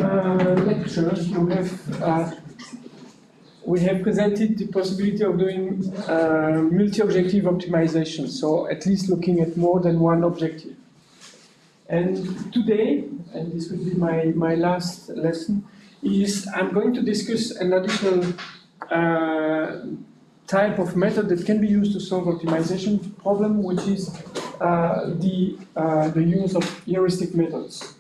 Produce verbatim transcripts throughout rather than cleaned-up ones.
uh, lectures, you have, uh, we have presented the possibility of doing uh, multi-objective optimization, so at least looking at more than one objective. And today, and this will be my, my last lesson, is I'm going to discuss an additional uh, type of method that can be used to solve optimization problem, which is uh, the, uh, the use of heuristic methods.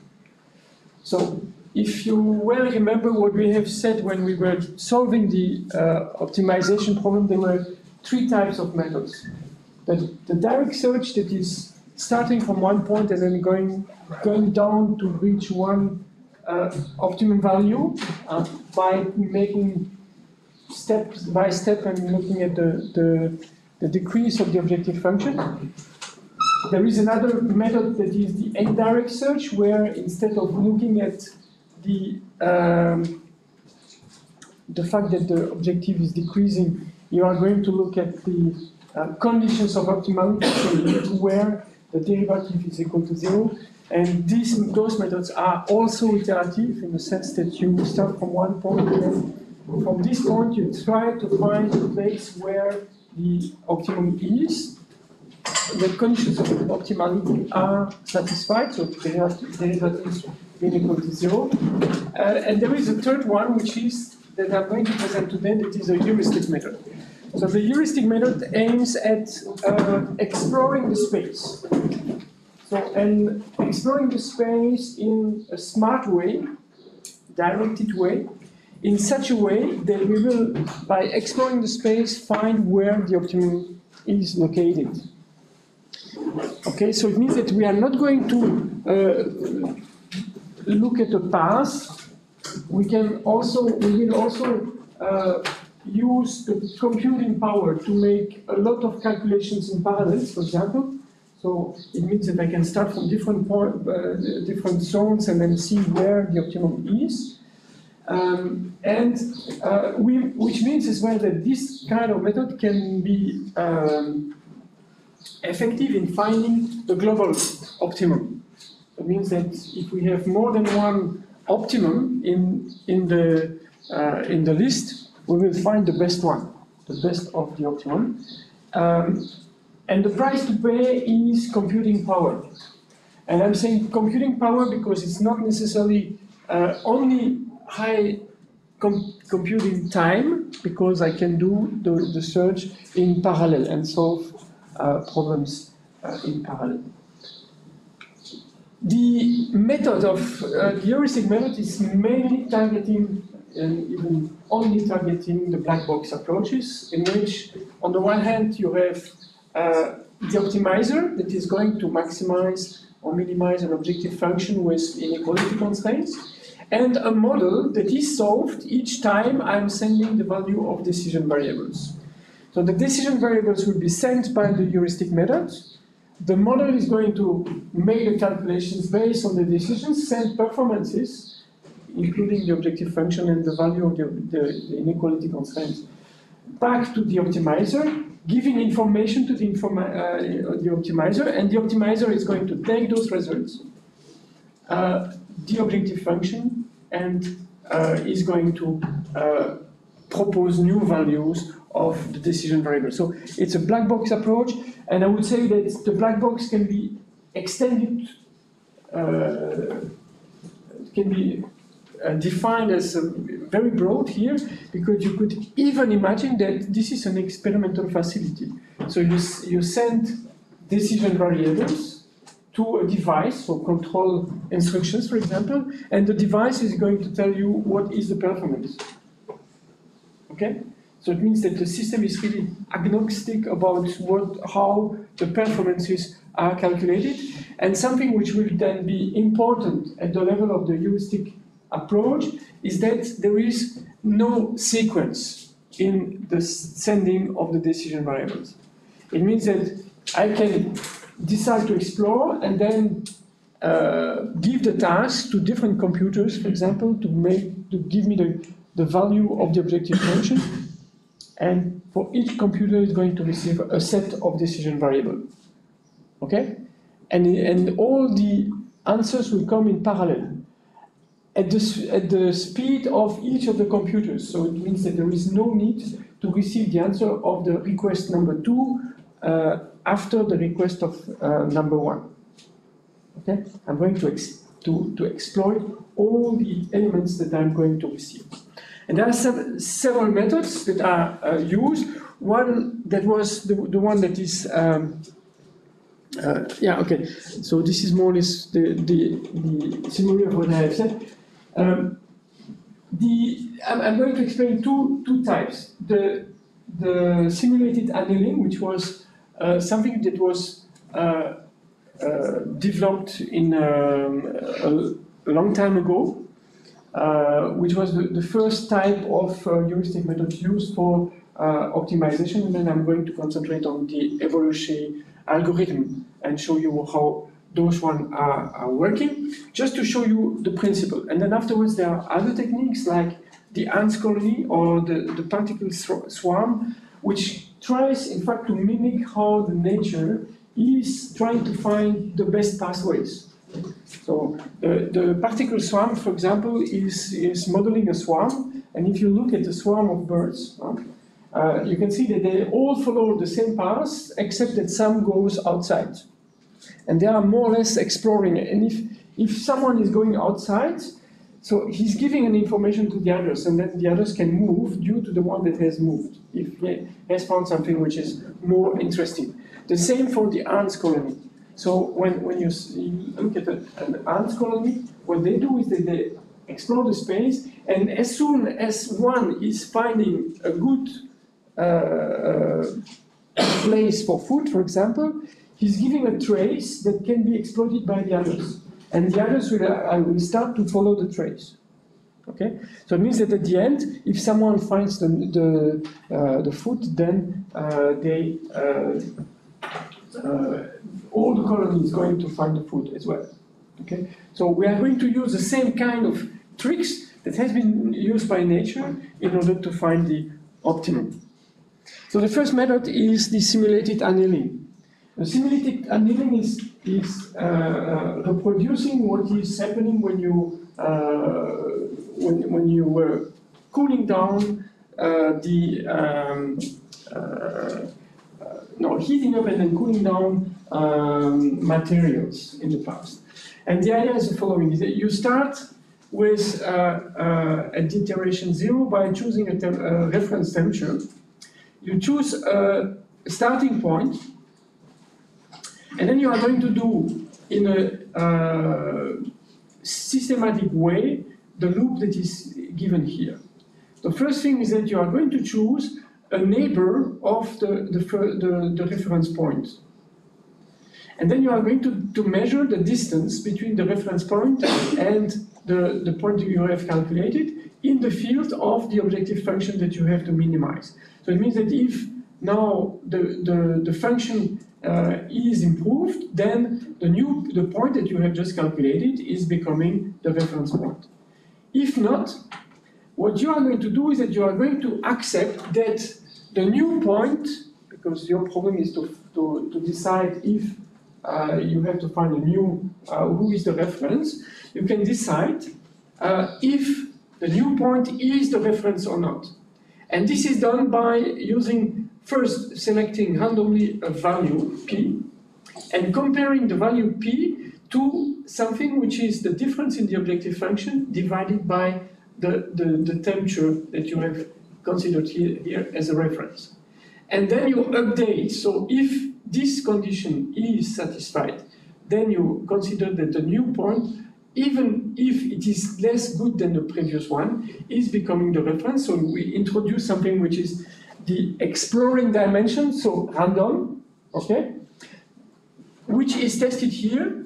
So if you well remember what we have said when we were solving the uh, optimization problem, there were three types of methods. The, the direct search that is starting from one point and then going, going down to reach one uh, optimum value uh, by making step by step and looking at the, the, the decrease of the objective function. There is another method that is the indirect search, where instead of looking at the, um, the fact that the objective is decreasing, you are going to look at the uh, conditions of optimality, so where the derivative is equal to zero. And these, those methods are also iterative in the sense that you start from one point and then from this point you try to find the place where the optimum is. The conditions of optimality are satisfied, so the derivatives being equal to zero. Uh, and there is a third one, which is that I'm going to present today, that is a heuristic method. So the heuristic method aims at uh, exploring the space. So, and exploring the space in a smart way, directed way, in such a way that we will, by exploring the space, find where the optimum is located. Okay, so it means that we are not going to uh, look at a path. We can also, we will also uh, use the computing power to make a lot of calculations in parallel, for example. So it means that I can start from different point, uh, different zones and then see where the optimum is. Um, and uh, we, which means as well that this kind of method can be um, effective in finding the global optimum. It means that if we have more than one optimum in, in, the, uh, in the list, we will find the best one, the best of the optimum. Um, and the price to pay is computing power. And I'm saying computing power because it's not necessarily uh, only high com computing time, because I can do the, the search in parallel and solve uh, problems uh, in parallel. The method of uh, the heuristic method is mainly targeting and even only targeting the black box approaches, in which on the one hand you have uh, the optimizer that is going to maximize or minimize an objective function with inequality constraints, and a model that is solved each time I'm sending the value of decision variables. So the decision variables will be sent by the heuristic method. The model is going to make the calculations based on the decisions, send performances, including the objective function and the value of the, the, the inequality constraints, back to the optimizer, giving information to the, informa uh, the optimizer, and the optimizer is going to take those results, uh, the objective function, and uh, is going to uh, propose new values of the decision variable. So it's a black box approach, and I would say that the black box can be extended, uh, can be uh, defined as uh, very broad here, because you could even imagine that this is an experimental facility. So you, you send decision variables to a device, so control instructions, for example, and the device is going to tell you what is the performance. Okay? So it means that the system is really agnostic about what, how the performances are calculated, and something which will then be important at the level of the heuristic approach is that there is no sequence in the sending of the decision variables. It means that I can decide to explore and then uh, give the task to different computers, for example, to make to give me the, the value of the objective function. And for each computer is going to receive a set of decision variables. Okay? And, and all the answers will come in parallel. at the, at the speed of each of the computers. So it means that there is no need to receive the answer of the request number two uh, after the request of uh, number one. Okay, I'm going to, ex to, to exploit all the elements that I'm going to receive. And there are sev several methods that are uh, used. One that was the, the one that is, um, uh, yeah, okay. So this is more or less the, the, the summary of what I have said. Um, the, I'm, I'm going to explain two, two types. The, the simulated annealing, which was uh, something that was uh, uh, developed in um, a, a long time ago, uh, which was the, the first type of uh, heuristic method used for uh, optimization. And then I'm going to concentrate on the evolutionary algorithm and show you how those ones are, are working, just to show you the principle. And then afterwards there are other techniques like the ants colony or the, the particle swarm, which tries in fact to mimic how the nature is trying to find the best pathways. So the, the particle swarm, for example, is, is modeling a swarm, and if you look at the swarm of birds, uh, you can see that they all follow the same path, except that some goes outside. And they are more or less exploring it. And if, if someone is going outside, so he's giving an information to the others, and then the others can move due to the one that has moved, if he has found something which is more interesting. The same for the ants colony. So when, when you, you look at a, an ants colony, what they do is that they explore the space, and as soon as one is finding a good uh, place for food, for example, he's giving a trace that can be exploited by the others. And the others will, uh, will start to follow the trace. Okay? So it means that at the end, if someone finds the, the, uh, the food, then uh, they, uh, uh, all the colony is going to find the food as well. Okay? So we are going to use the same kind of tricks that has been used by nature in order to find the optimum. So the first method is the simulated annealing. The simulated annealing is, is uh, reproducing what is happening when you, uh, when, when you were cooling down uh, the, um, uh, uh, no, heating up and then cooling down um, materials in the past. And the idea is the following, is that you start with uh, uh, at iteration zero by choosing a, tem a reference temperature. You choose a starting point, and then you are going to do, in a uh, systematic way, the loop that is given here. The first thing is that you are going to choose a neighbor of the, the, the, the reference point. And then you are going to, to measure the distance between the reference point and the, the point that you have calculated in the field of the objective function that you have to minimize. So it means that if now the, the, the function uh, is improved, then the new the point that you have just calculated is becoming the reference point. If not, what you are going to do is that you are going to accept that the new point, because your problem is to, to, to decide if uh, you have to find a new, uh, who is the reference, you can decide uh, if the new point is the reference or not. And this is done by using, first selecting randomly a value p, and comparing the value p to something which is the difference in the objective function divided by the, the, the temperature that you have considered here, here as a reference. And then you update, so if this condition is satisfied, then you consider that the new point, even if it is less good than the previous one, is becoming the reference. So we introduce something which is the exploring dimension, so random, okay, which is tested here.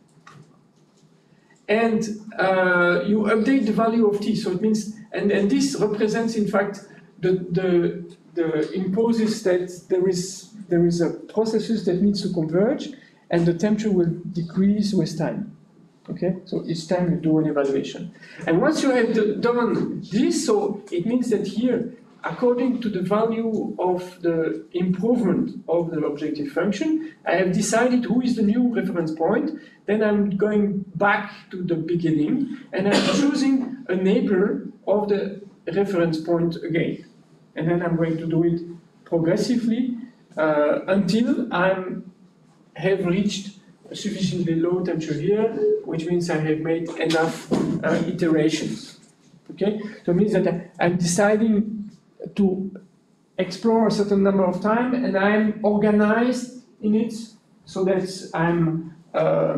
And uh, you update the value of t, so it means, and, and this represents, in fact, the, the, the imposes that there is, there is a processes that needs to converge, and the temperature will decrease with time. Okay, so each time you do an evaluation. And once you have done this, so it means that here according to the value of the improvement of the objective function, I have decided who is the new reference point. Then I'm going back to the beginning, and I'm choosing a neighbor of the reference point again. And then I'm going to do it progressively uh, until I have reached a sufficiently low temperature here, which means I have made enough uh, iterations. Okay, so it means that I'm deciding to explore a certain number of time, and I'm organized in it so that I'm uh,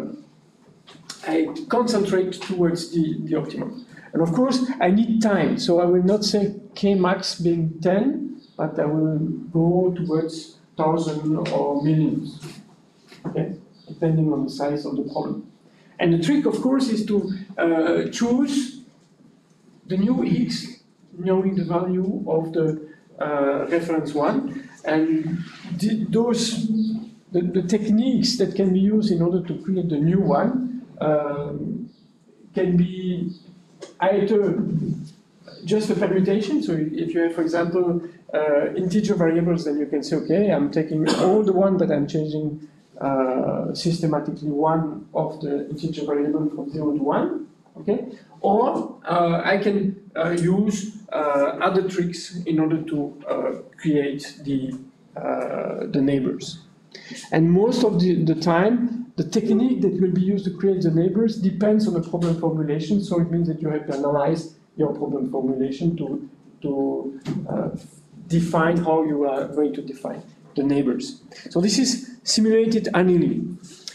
I concentrate towards the, the optimum. And of course, I need time, so I will not say K max being ten, but I will go towards thousand or millions, okay, depending on the size of the problem. And the trick, of course, is to uh, choose the new X, knowing the value of the uh, reference one, and the, those the, the techniques that can be used in order to create the new one um, can be either just a permutation. So if you have, for example, uh, integer variables, then you can say, okay, I'm taking all the one, but I'm changing uh, systematically one of the integer variable from zero to one. Okay, or uh, I can uh, use uh, other tricks in order to uh, create the uh, the neighbors. And most of the, the time, the technique that will be used to create the neighbors depends on the problem formulation. So it means that you have to analyze your problem formulation to to uh, define how you are going to define the neighbors. So this is simulated annealing.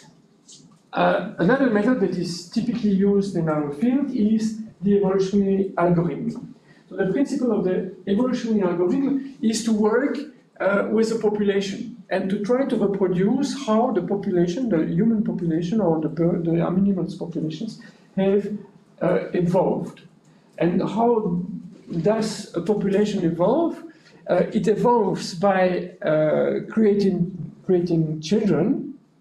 Uh, another method that is typically used in our field is the evolutionary algorithm. So the principle of the evolutionary algorithm is to work uh, with the population and to try to reproduce how the population, the human population or the, bird, the animals populations have uh, evolved. And how does a population evolve? Uh, it evolves by uh, creating, creating children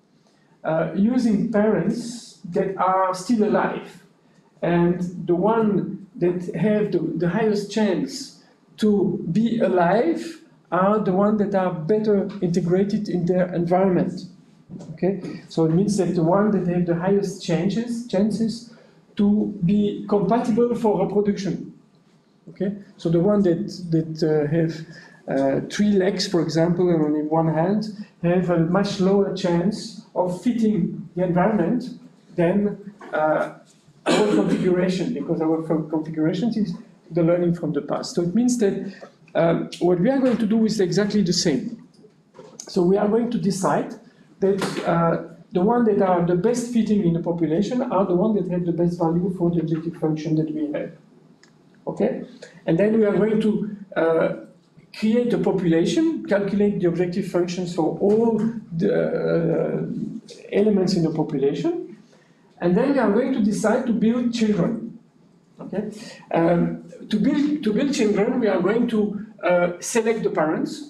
Uh, using parents that are still alive, and the one that have the, the highest chance to be alive are the ones that are better integrated in their environment. Okay, so it means that the one that have the highest chances chances to be compatible for reproduction. Okay, so the one that that uh, have uh, three legs, for example, and only one hand, have a much lower chance of fitting the environment than uh, our configuration, because our configuration is the learning from the past. So it means that um, what we are going to do is exactly the same. So we are going to decide that uh, the ones that are the best fitting in the population are the ones that have the best value for the objective function that we have. Okay? And then we are going to uh, create a population, calculate the objective functions for all the uh, elements in the population, and then we are going to decide to build children. Okay, um, to build to build children, we are going to uh, select the parents,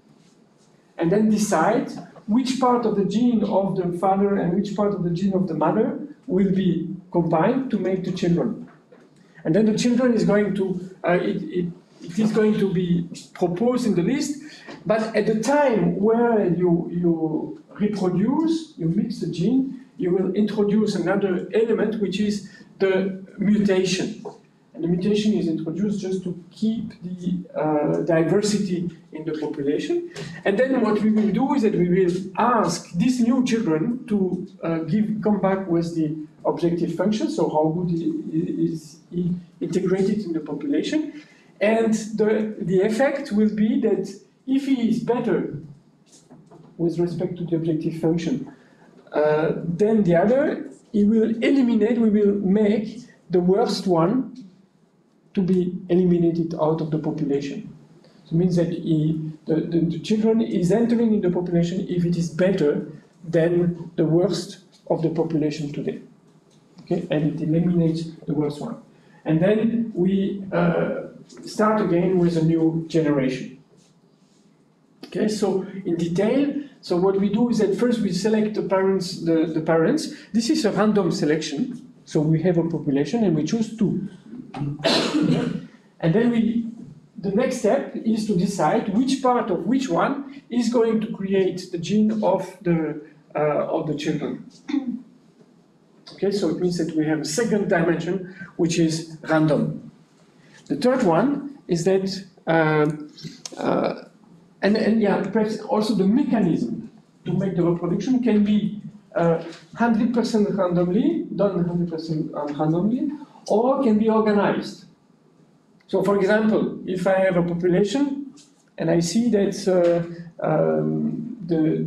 and then decide which part of the gene of the father and which part of the gene of the mother will be combined to make the children. And then the children is going to uh, it, it It is going to be proposed in the list, but at the time where you, you reproduce, you mix the gene, you will introduce another element, which is the mutation. And the mutation is introduced just to keep the uh, diversity in the population. And then what we will do is that we will ask these new children to uh, give, come back with the objective function, so how good is he integrated in the population. And the, the effect will be that if he is better with respect to the objective function uh, than the other, he will eliminate, we will make the worst one to be eliminated out of the population. So it means that he, the, the, the children is entering in the population if it is better than the worst of the population today. Okay, and it eliminates the worst one. And then we uh, start again with a new generation. Okay, so in detail, so what we do is that first we select the parents, the, the parents. This is a random selection. So we have a population and we choose two. And then we the next step is to decide which part of which one is going to create the gene of the, uh, of the children. Okay, so it means that we have a second dimension, which is random. The third one is that, uh, uh, and, and yeah, perhaps also the mechanism to make the reproduction can be uh, one hundred percent randomly, done one hundred percent randomly, or can be organized. So for example, if I have a population and I see that uh, um, the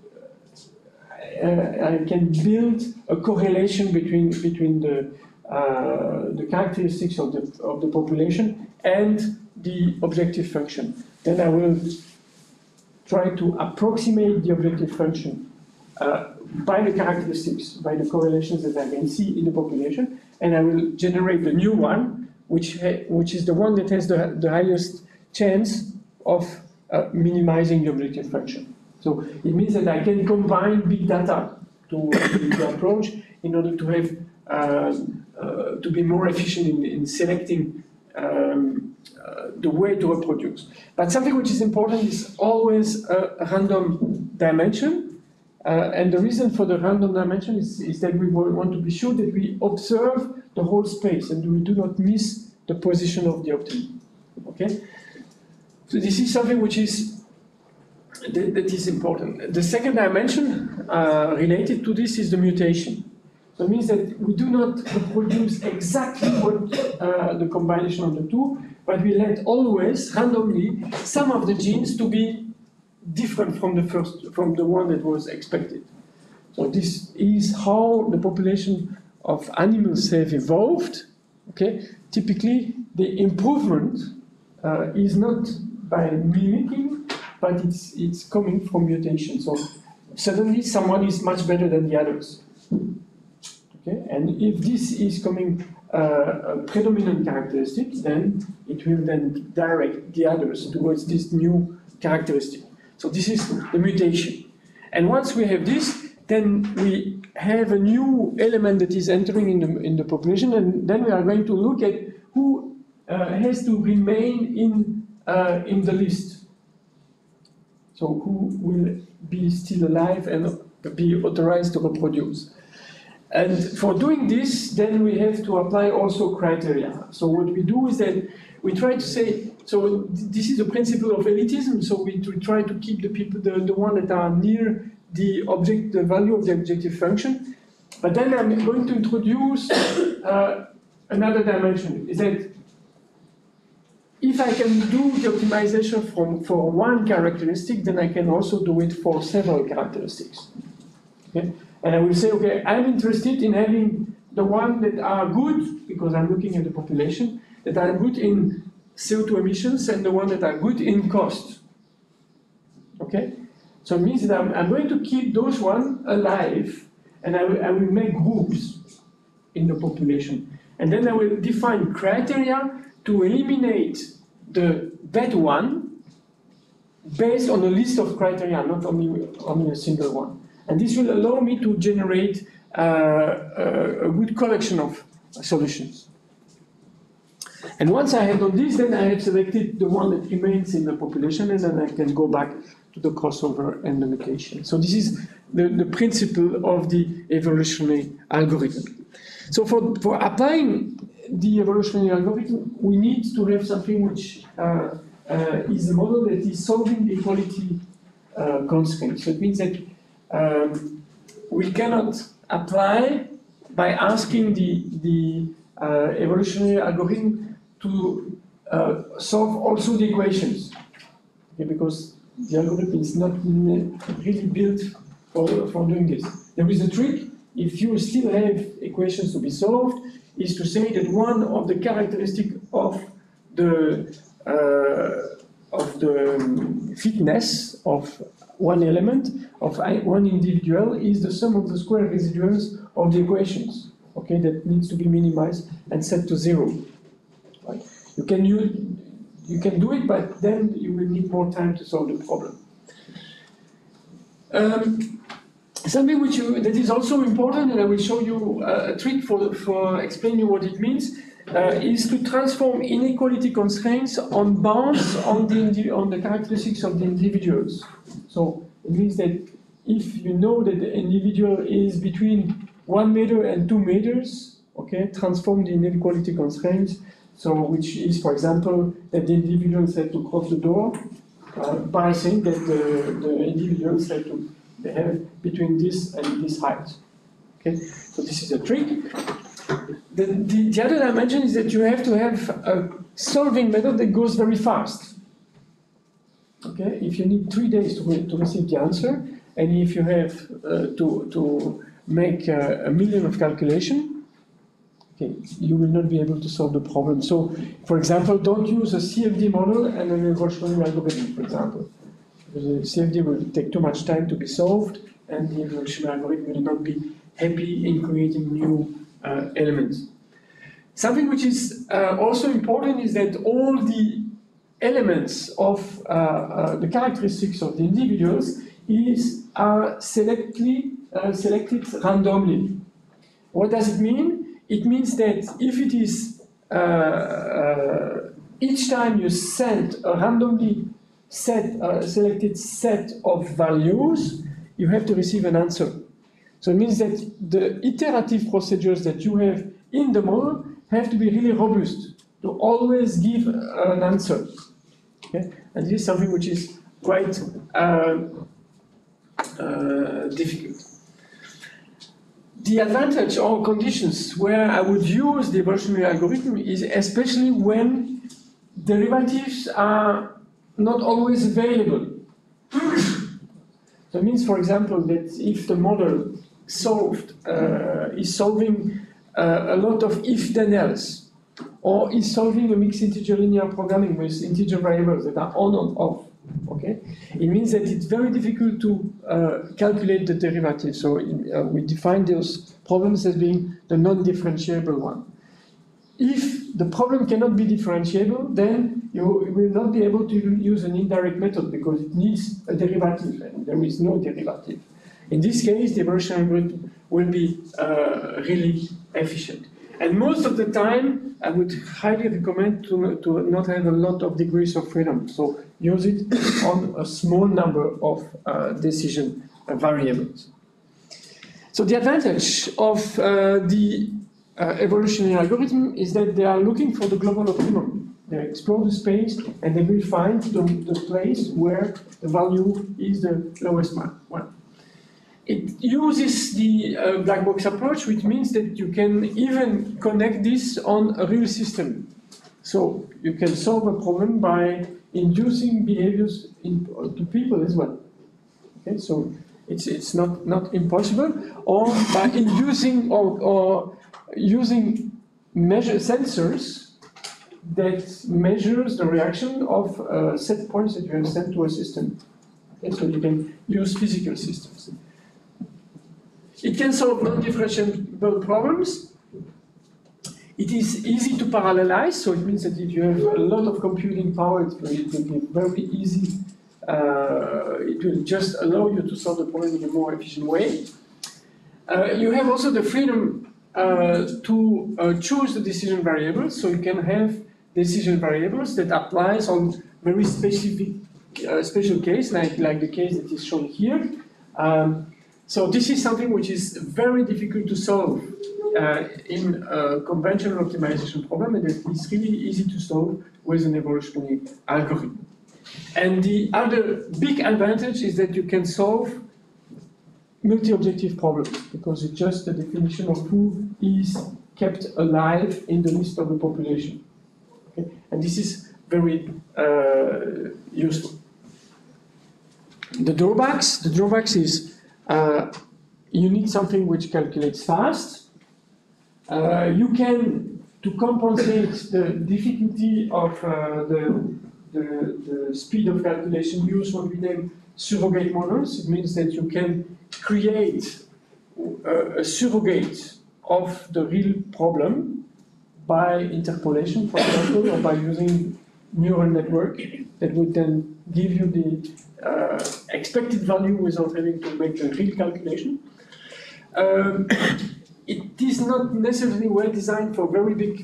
uh, I can build a correlation between between the uh, the characteristics of the of the population and the objective function. Then I will try to approximate the objective function uh, by the characteristics, by the correlations that I can see in the population, and I will generate the new one, which which is the one that has the, the highest chance of uh, minimizing the objective function. So it means that I can combine big data to, to the approach in order to have uh, uh, to be more efficient in, in selecting um, uh, the way to reproduce. But something which is important is always a, a random dimension. Uh, and the reason for the random dimension is, is that we want to be sure that we observe the whole space and we do not miss the position of the optimum. Okay? So this is something which is that, that is important. The second dimension uh, related to this is the mutation. So it means that we do not reproduce exactly what uh, the combination of the two, but we let always randomly some of the genes to be different from the first, from the one that was expected. So this is how the population of animals have evolved. Okay, typically the improvement uh, is not by mimicking, but it's it's coming from mutation. So suddenly someone is much better than the others. Okay, and if this is coming uh, a predominant characteristic, then it will then direct the others towards this new characteristic. So this is the mutation. And once we have this, then we have a new element that is entering in the, in the population, and then we are going to look at who uh, has to remain in, uh, in the list. So who will be still alive and be authorized to reproduce. And for doing this, then we have to apply also criteria. So what we do is that we try to say, so this is the principle of elitism, so we, we try to keep the people, the, the one that are near the object, the value of the objective function. But then I'm going to introduce uh, another dimension, is that if I can do the optimization from, for one characteristic, then I can also do it for several characteristics. Okay? And I will say, okay, I'm interested in having the ones that are good, because I'm looking at the population, that are good in C O two emissions and the ones that are good in cost. Okay? So it means that I'm, I'm going to keep those ones alive, and I will, I will make groups in the population. And then I will define criteria to eliminate the bad one based on a list of criteria, not only, only a single one. And this will allow me to generate uh, a, a good collection of solutions. And once I have done this, then I have selected the one that remains in the population, and then I can go back to the crossover and the mutation. So this is the, the principle of the evolutionary algorithm. So for, for applying the evolutionary algorithm, we need to have something which uh, uh, is a model that is solving the equality uh, constraint. So it means that um, we cannot apply by asking the, the uh, evolutionary algorithm to uh, solve also the equations, okay, because the algorithm is not really built for, for doing this. There is a trick. If you still have equations to be solved, is to say that one of the characteristics of the uh, of the fitness of one element of one individual is the sum of the square residuals of the equations. Okay, that needs to be minimized and set to zero. Right? You can use, you can do it, but then you will need more time to solve the problem. Um, Something which you, that is also important, and I will show you a, a trick for, for explaining what it means. uh, is to transform inequality constraints on bounds on the, on the characteristics of the individuals. So it means that if you know that the individual is between one meter and two meters, okay, transform the inequality constraints, so which is, for example, that the individuals have to cross the door uh, by saying that the, the individuals have to behave between this and this height. Okay, so this is a trick. The, the, the other dimension is that you have to have a solving method that goes very fast. Okay, if you need three days to, re to receive the answer, and if you have uh, to, to make uh, a million of calculation, okay, you will not be able to solve the problem. So, for example, don't use a C F D model and an evolutionary algorithm, for example. Because the C F D will take too much time to be solved, and the evolutionary algorithm will not be happy in creating new uh, elements. Something which is uh, also important is that all the elements of uh, uh, the characteristics of the individuals is are selectly, uh, selected randomly. What does it mean? It means that if it is uh, uh, each time you send a randomly set, uh, selected set of values, you have to receive an answer. So it means that the iterative procedures that you have in the model have to be really robust to always give an answer. Okay? And this is something which is quite uh, uh, difficult. The advantage or conditions where I would use the evolutionary algorithm is especially when derivatives are not always available. So it means, for example, that if the model solved uh, is solving uh, a lot of if-then-else, or is solving a mixed integer linear programming with integer variables that are on or off, okay? It means that it's very difficult to uh, calculate the derivative. So uh, we define those problems as being the non-differentiable one. If the problem cannot be differentiable, then you will not be able to use an indirect method because it needs a derivative, and there is no derivative. In this case, the evolutionary algorithm will be uh, really efficient. And most of the time, I would highly recommend to, to not have a lot of degrees of freedom. So use it on a small number of uh, decision uh, variables. So the advantage of uh, the uh, evolutionary algorithm is that they are looking for the global optimum. They explore the space and they will find the, the place where the value is the lowest one. It uses the uh, black box approach, which means that you can even connect this on a real system. So you can solve a problem by inducing behaviors in, to people as well. Okay, so it's it's not not impossible, or by inducing or, or using measure sensors that measures the reaction of uh, set points that you have sent to a system. Okay, so you can use physical systems. It can solve non-differentiable problems. It is easy to parallelize, so it means that if you have a lot of computing power, it will, it will be very easy. Uh, it will just allow you to solve the problem in a more efficient way. Uh, you have also the freedom uh, to uh, choose the decision variables, so you can have decision variables that applies on very specific uh, special case, like, like the case that is shown here. Um, So this is something which is very difficult to solve uh, in a conventional optimization problem, and it is really easy to solve with an evolutionary algorithm. And the other big advantage is that you can solve multi-objective problems, because it's just the definition of who is kept alive in the list of the population. Okay? And this is very uh, useful. The drawbacks, the drawbacks is Uh, you need something which calculates fast. Uh, you can, to compensate the difficulty of uh, the, the, the speed of calculation, use what we name surrogate models. It means that you can create a, a surrogate of the real problem by interpolation, for example, or by using neural network that would then give you the uh, expected value without having to make a real calculation. Um, it is not necessarily well designed for very big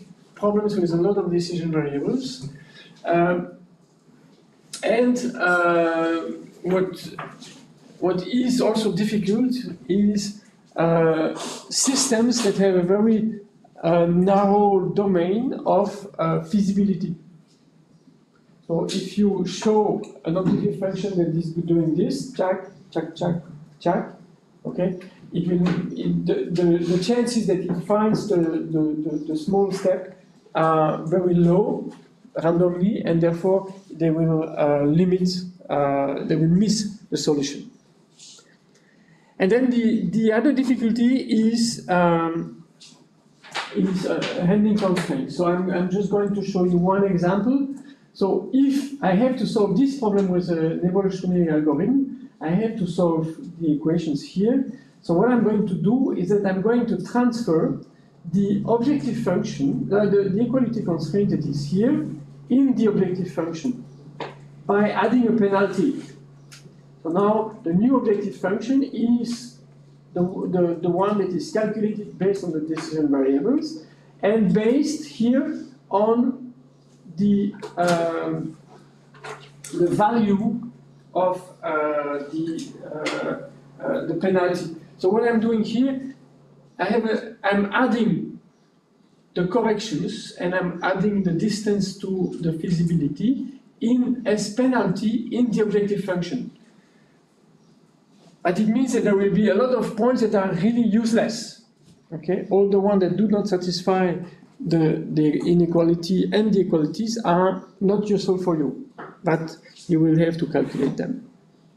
problems with a lot of decision variables. Um, and uh, what, what is also difficult is uh, systems that have a very uh, narrow domain of uh, feasibility. So if you show an objective function that is doing this, check, check, check, check, okay, it will, it, the, the, the chances that it finds the, the, the, the small step are very low randomly, and therefore they will uh, limit, uh, they will miss the solution. And then the, the other difficulty is, um, is uh, handling constraints. So I'm, I'm just going to show you one example. So if I have to solve this problem with an evolutionary algorithm, I have to solve the equations here. So what I'm going to do is that I'm going to transfer the objective function, uh, the, the equality constraint that is here, in the objective function by adding a penalty. So now the new objective function is the, the, the one that is calculated based on the decision variables and based here on the, um, the value of uh, the, uh, uh, the penalty. So what I'm doing here, I have a, I'm adding the corrections and I'm adding the distance to the feasibility in as penalty in the objective function. But it means that there will be a lot of points that are really useless. Okay, all the ones that do not satisfy the, the inequality and the equalities are not useful for you, but you will have to calculate them.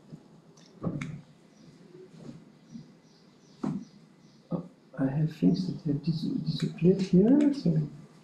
Oh, I have things that have dis disappeared here. So.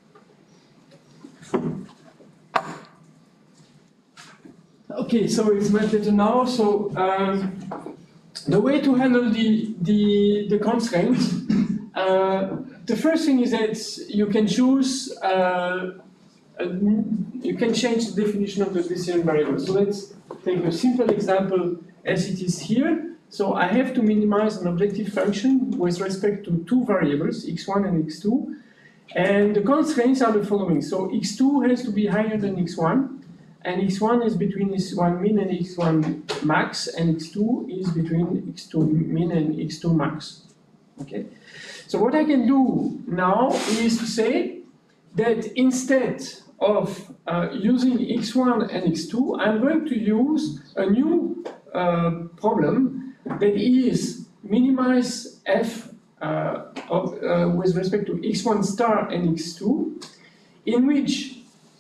Okay, so it's much better now. So um, the way to handle the, the, the constraints, uh, the first thing is that you can choose, uh, a, you can change the definition of the decision variable. So let's take a simple example as it is here. So I have to minimize an objective function with respect to two variables, x one and x two. And the constraints are the following. So x two has to be higher than x one. And x one is between x one min and x one max. And x two is between x two min and x two max. Okay. So what I can do now is to say that instead of uh, using x one and x two, I'm going to use a new uh, problem that is minimize f uh, of, uh, with respect to x one star and x two, in which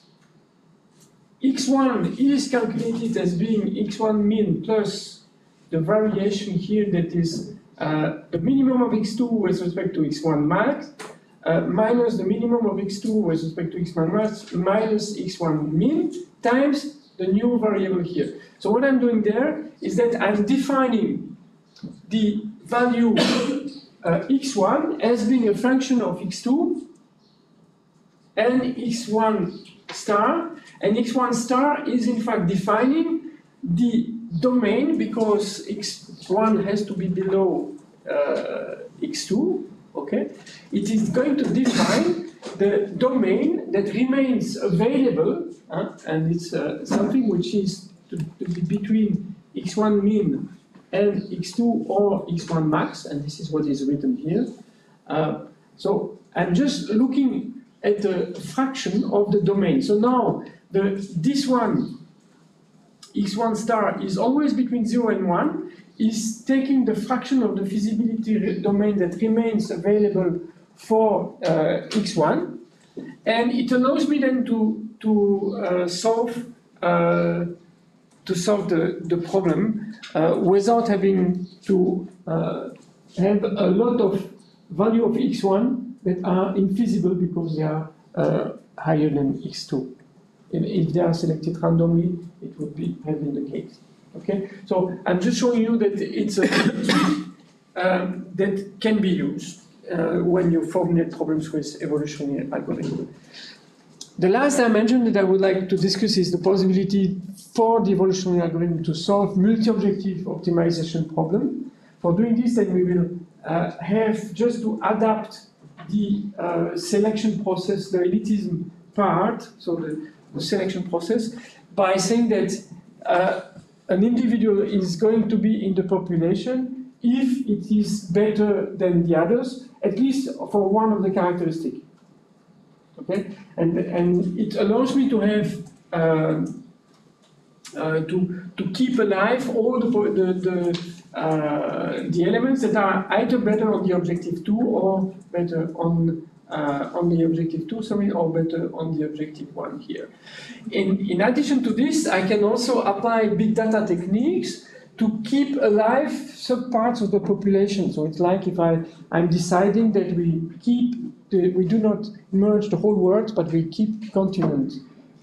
x one is calculated as being x one min plus the variation here that is Uh, the minimum of x two with respect to x one max, uh, minus the minimum of x two with respect to x one max, minus x one min, times the new variable here. So what I'm doing there is that I'm defining the value uh, x one as being a function of x two and x one star, and x one star is in fact defining the domain because x one has to be below uh, x two, okay? It is going to define the domain that remains available, uh, and it's uh, something which is to, to be between x one min and x two or x one max, and this is what is written here. Uh, so I'm just looking at the fraction of the domain. So now the, this one, x one star, is always between zero and one, is taking the fraction of the feasibility domain that remains available for uh, x one, and it allows me then to, to uh, solve uh, to solve the, the problem uh, without having to uh, have a lot of value of x one that are infeasible because they are uh, higher than x two. If they are selected randomly, it would be have been the case. Okay, so I'm just showing you that it's a um, that can be used uh, when you formulate problems with evolutionary algorithms. The last dimension that I would like to discuss is the possibility for the evolutionary algorithm to solve multi-objective optimization problem. For doing this, then we will uh, have just to adapt the uh, selection process, the elitism part, so the, the selection process, by saying that uh, an individual is going to be in the population if it is better than the others, at least for one of the characteristics. Okay, and and it allows me to have uh, uh, to to keep alive all the the the, uh, the elements that are either better on the objective two or better on uh, on the objective two, sorry, or better on the objective one here. In in addition to this, I can also apply big data techniques to keep alive subparts of the population. So it's like if I I'm deciding that we keep the, we do not merge the whole world, but we keep continent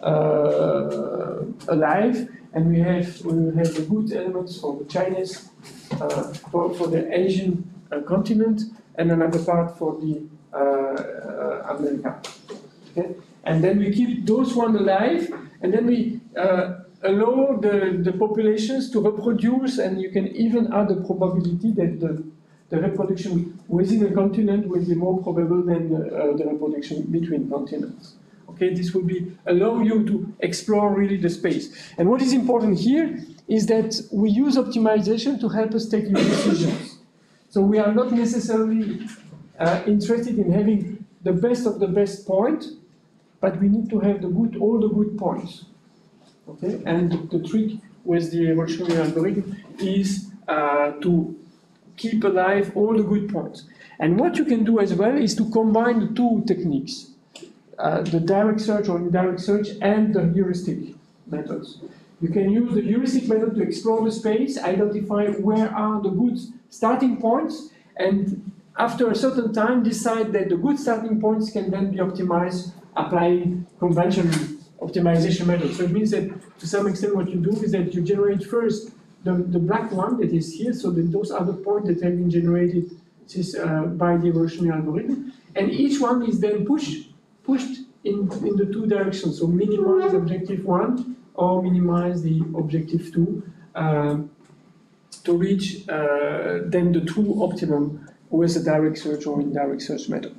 uh, alive, and we have we will have the good elements for the Chinese, uh, for for the Asian uh, continent, and another part for the uh, uh, America. Okay, and then we keep those one alive, and then we uh, allow the the populations to reproduce, and you can even add the probability that the the reproduction within a continent will be more probable than uh, the reproduction between continents. Okay, this will be allow you to explore really the space. And what is important here is that we use optimization to help us take new decisions. So we are not necessarily uh, interested in having the best of the best point, but we need to have the good, all the good points. Okay, and the trick with the evolutionary algorithm is uh, to keep alive all the good points. And what you can do as well is to combine the two techniques, uh, the direct search or indirect search and the heuristic methods. You can use the heuristic method to explore the space, identify where are the good starting points, and after a certain time decide that the good starting points can then be optimized applying conventional optimization methods. So it means that to some extent what you do is that you generate first The, the black one that is here, so that those are the points that have been generated is, uh, by the evolutionary algorithm, and each one is then pushed pushed in, in the two directions, so minimize objective one or minimize the objective two uh, to reach uh, then the true optimum with the direct search or indirect search method.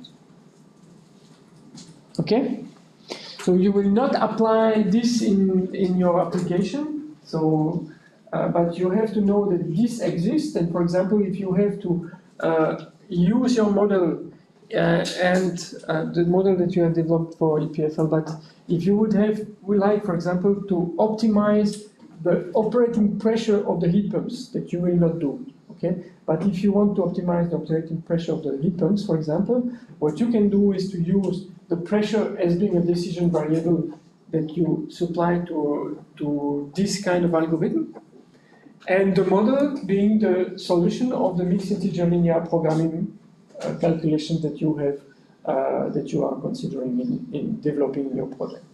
Okay? So you will not apply this in, in your application, so Uh, but you have to know that this exists, and for example, if you have to uh, use your model uh, and uh, the model that you have developed for E P F L, but if you would have, we like, for example, to optimize the operating pressure of the heat pumps, that you will not do, okay? But if you want to optimize the operating pressure of the heat pumps, for example, what you can do is to use the pressure as being a decision variable that you supply to, to this kind of algorithm, and the model being the solution of the mixed integer linear programming uh, calculations that you have, uh, that you are considering in, in developing your project.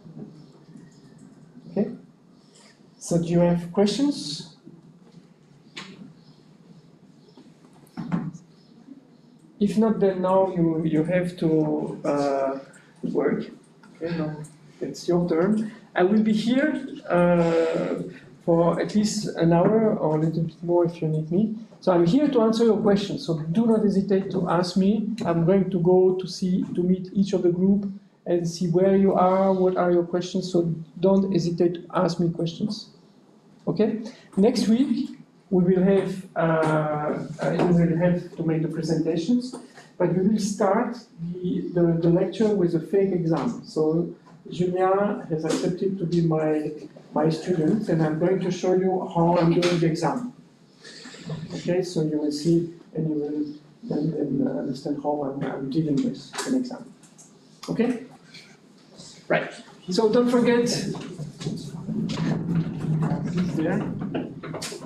Okay. So do you have questions? If not, then now you you have to uh, work. Okay, now it's your turn. I will be here. Uh, for at least an hour or a little bit more if you need me. So I'm here to answer your questions, so do not hesitate to ask me. I'm going to go to see, to meet each of the group and see where you are, what are your questions, so don't hesitate to ask me questions. Okay? Next week, we will have, uh, uh, you will have to make the presentations, but we will start the, the, the lecture with a fake exam. So Julia has accepted to be my my student, and I'm going to show you how I'm doing the exam. Okay, so you will see, and you will then, then uh, understand how I'm, I'm dealing with an exam. Okay? Right. So don't forget, there.